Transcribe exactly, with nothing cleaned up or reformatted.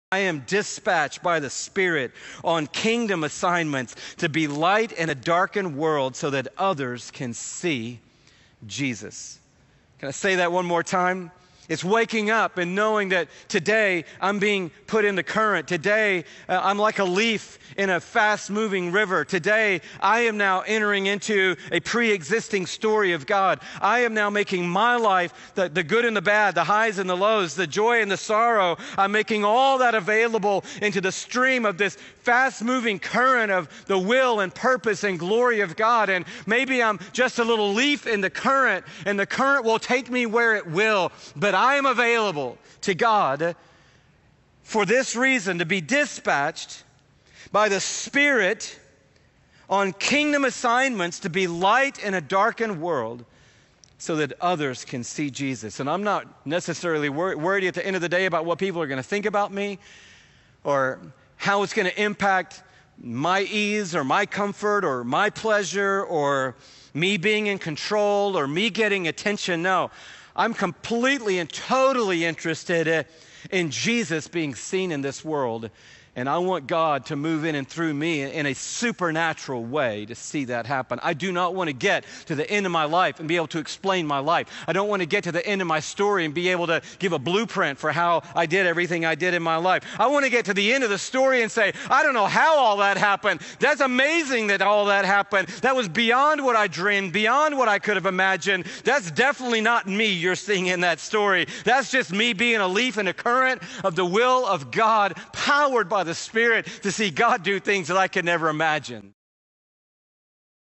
I am dispatched by the Spirit on kingdom assignments to be light in a darkened world so that others can see Jesus. Can I say that one more time? It's waking up and knowing that today I'm being put in the current. Today uh, I'm like a leaf in a fast-moving river. Today I am now entering into a pre-existing story of God. I am now making my life, the, the good and the bad, the highs and the lows, the joy and the sorrow. I'm making all that available into the stream of this fast-moving current of the will and purpose and glory of God. And maybe I'm just a little leaf in the current, and the current will take me where it will. But I am available to God for this reason, to be dispatched by the Spirit on kingdom assignments to be light in a darkened world so that others can see Jesus. And I'm not necessarily wor- worried at the end of the day about what people are going to think about me or how it's going to impact my ease or my comfort or my pleasure or me being in control or me getting attention. No. I'm completely and totally interested in Jesus being seen in this world. And I want God to move in and through me in a supernatural way to see that happen. I do not want to get to the end of my life and be able to explain my life. I don't want to get to the end of my story and be able to give a blueprint for how I did everything I did in my life. I want to get to the end of the story and say, I don't know how all that happened. That's amazing that all that happened. That was beyond what I dreamed, beyond what I could have imagined. That's definitely not me you're seeing in that story. That's just me being a leaf in a current of the will of God, powered by the Spirit to see God do things that I could never imagine.